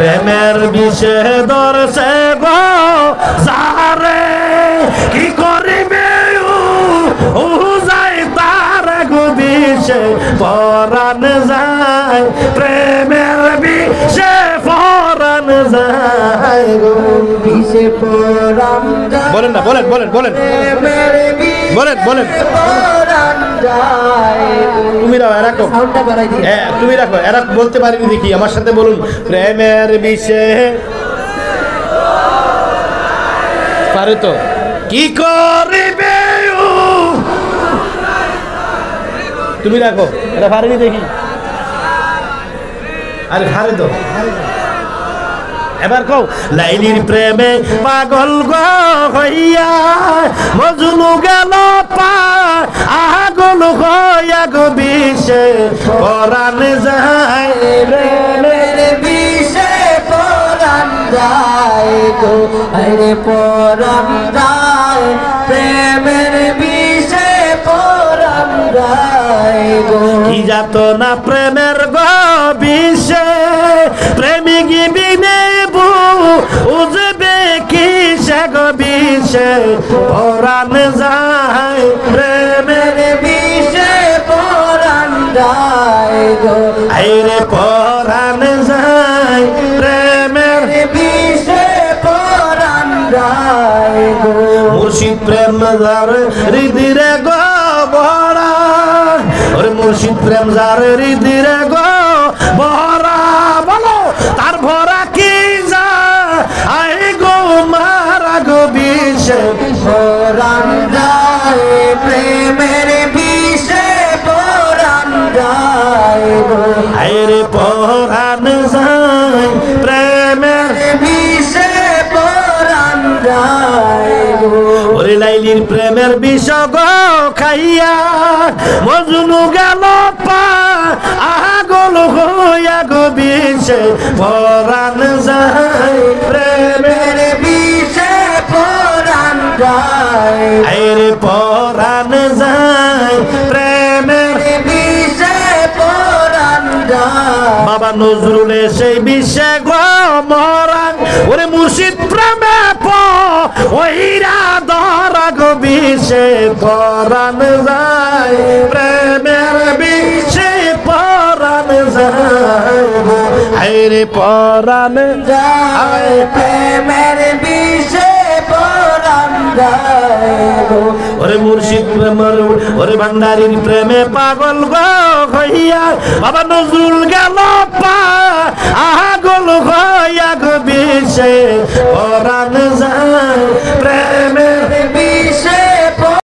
প্রেমের বিষে ধরছে গো যারে কি করিবে ও যায় তার গো বিষে পরাণ যায় প্রেমের বিষে পরাণ যায় গো বিষে পরাণ যায় বলেন না বলেন বলেন বলেন প্রেমের বিষে বলেন বলেন পরাণ যায় তুমি রাখো সাউন্ডটা বাড়াই দিই হ্যাঁ তুমি রাখো এরা বলতে পারিনি দেখি আমার সাথে বলুন প্রেমের বিষে পারে তো কি করিবে তুমি রাখো এটা পারিনি দেখি আরে পারে তো এবার কও লাইলির প্রেমে পাগল গো হইয়া মজনু গেল পা আগল হইয়া গো বিষে পরাণ যায় প্রেমের বিষে পরাণ যায় গো আরে পরাণ যায় প্রেমের বিষে পরাণ যায় গো কি যাত না প্রেমের গো বিষে প্রেমিক বিনে উজবে কি সে গো বিষে পরাণ যায় প্রেমের বিষে পরাণ যায় গো আইরে পরাণ যায় প্রেমের বিষে পরাণ যায় গো মুর্শিদ প্রেম যার হৃদিরে গো ভরা ওরে মুর্শিদ প্রেম যার হৃদিরে গো ভরা বলো তার ভরা কি যা আই গো মারা গো বিষে পরাণ যায় প্রেমের বিষে পরাণ যায় গো আইরে পরাণ যায় প্রেমের বিষে পরাণ যায় গো ওরে লাইলির প্রেমের বিষ গো খাইয়া মজনু গেল পা আগল হইয়া গো বিষে পরাণ যায় প্রেমের বিষে পরাণ যায় আইরে পরাণ যায় প্রেমের বিষে পরাণ যায় বাবা নজরুলে সেই বিষে গো মরান ওরে মুর্শিদ প্রেমে ওইরা ধরা গো বিষে পরাণ যায় প্রেমের বিষে পরাণ যায় আইরে পরাণ যায় প্রেমের বিষে পরাণ যায় গো ওরে মুর্শিদ প্রেমের ওরে ভান্ডারির প্রেমে পাগল গো হইয়া বাবা নজরুল গেল পা আগল হইয়া গো বিষে পরাণ যায়